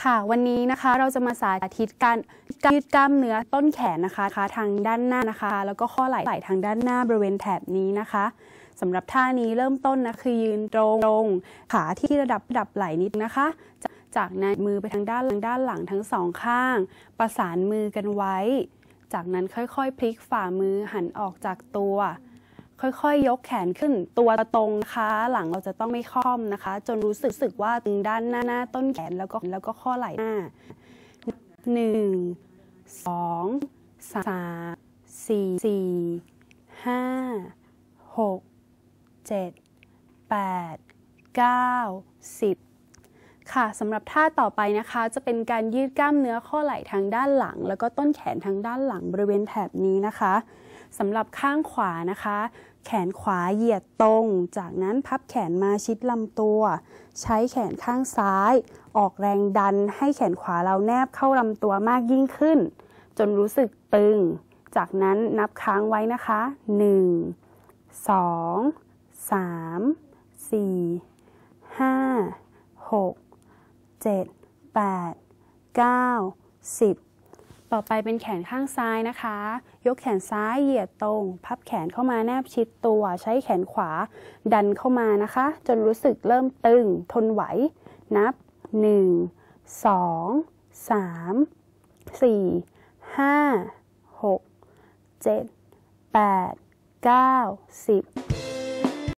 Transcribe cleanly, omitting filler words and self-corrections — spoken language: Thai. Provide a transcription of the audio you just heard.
ค่ะวันนี้นะคะเราจะมาสาธิตการยืดกล้ามเนื้อต้นแขนนะคะทางด้านหน้านะคะแล้วก็ข้อไหล่ทางด้านหน้าบริเวณแถบนี้นะคะสำหรับท่านี้เริ่มต้นนะคือยืนตรงขาที่ระดับไหล่นิดนะคะจากนั้นมือไปทางด้านหลังทั้งสองข้างประสานมือกันไว้จากนั้นค่อยๆพลิกฝ่ามือหันออกจากตัวค่อยๆยกแขนขึ้นตัวตรงนะคะหลังเราจะต้องไม่ค่อมนะคะจนรู้สึกว่าตึงด้านหน้าต้นแขนแล้วก็ข้อไหล่หน้า1 2 3 4 5 6 7 8 9 10ค่ะสำหรับท่าต่อไปนะคะจะเป็นการยืดกล้ามเนื้อข้อไหล่ทางด้านหลังแล้วก็ต้นแขนทางด้านหลังบริเวณแถบนี้นะคะสำหรับข้างขวานะคะแขนขวาเหยียดตรงจากนั้นพับแขนมาชิดลำตัวใช้แขนข้างซ้ายออกแรงดันให้แขนขวาเราแนบเข้าลำตัวมากยิ่งขึ้นจนรู้สึกตึงจากนั้นนับค้างไว้นะคะ1 2 3 4 5 6 7 8 9 10ต่อไปเป็นแขนข้างซ้ายนะคะยกแขนซ้ายเหยียดตรงพับแขนเข้ามาแนบชิดตัวใช้แขนขวาดันเข้ามานะคะจนรู้สึกเริ่มตึงทนไหวนับ1 2 3 4 5 6 7 8 9 10